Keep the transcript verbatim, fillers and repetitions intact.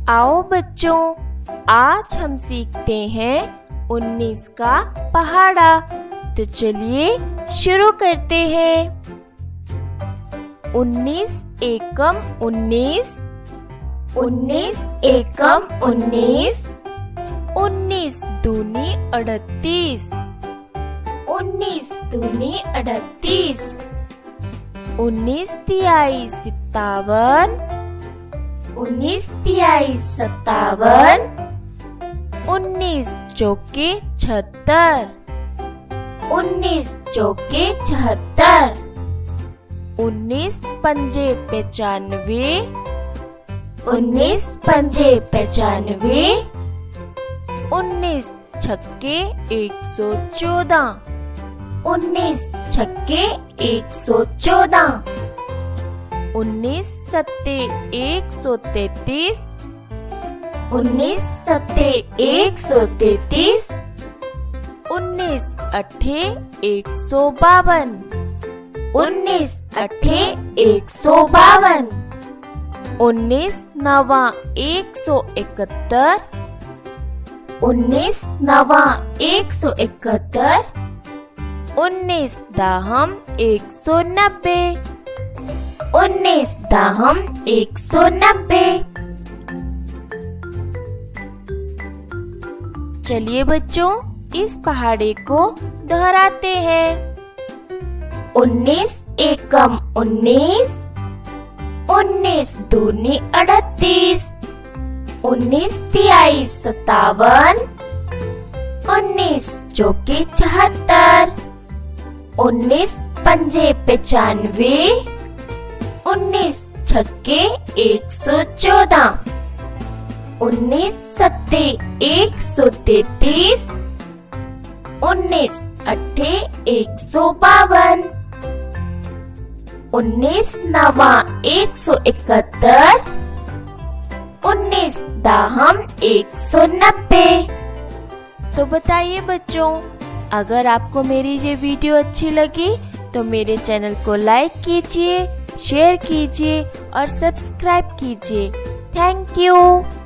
आओ बच्चों, आज हम सीखते हैं उन्नीस का पहाड़ा। तो चलिए शुरू करते हैं। उन्नीस एकम उन्नीस, उन्नीस एकम उन्नीस, उन्नीस दूनी अड़तीस, उन्नीस दूनी अड़तीस, उन्नीस तिहाई सत्तावन, उन्नीस तिहाई सत्तावन, उन्नीस चौके छहत्तर, उन्नीस चौके छहत्तर, उन्नीस पंजे पचानवे, उन्नीस पंजे पचानवे, उन्नीस छक्के एक सौ चौदह, उन्नीस छक्के एक सौ चौदह, उन्नीस सत्ते एक सौ तैतीस, उन्नीस सत्ते एक सौ तैतीस, उन्नीस अट्ठे एक सौ बावन, उन्नीस अट्ठे एक सौ बावन, उन्नीस नवा एक सौ इकहत्तर, उन्नीस नवा एक सौ इकहत्तर, उन्नीस दाहम एक सौ नब्बे, उन्नीस दाहम एक सौ नब्बे। चलिए बच्चों, इस पहाड़े को दोहराते हैं। उन्नीस एकम उन्नीस, उन्नीस दूनी अड़तीस, उन्नीस तिहाई सत्तावन, उन्नीस चौके छहत्तर, उन्नीस पंजे पचानवे, उन्नीस छक्के एक सौ चौदह, उन्नीस सत्ते एक सौ तैतीस, उन्नीस अट्ठे एक सौ बावन, उन्नीस नवा एक सौ इकहत्तर, उन्नीस दाहम एक सौ नब्बे। तो बताइए बच्चों, अगर आपको मेरी ये वीडियो अच्छी लगी तो मेरे चैनल को लाइक कीजिए, शेयर कीजिए और सब्सक्राइब कीजिए। Thank you.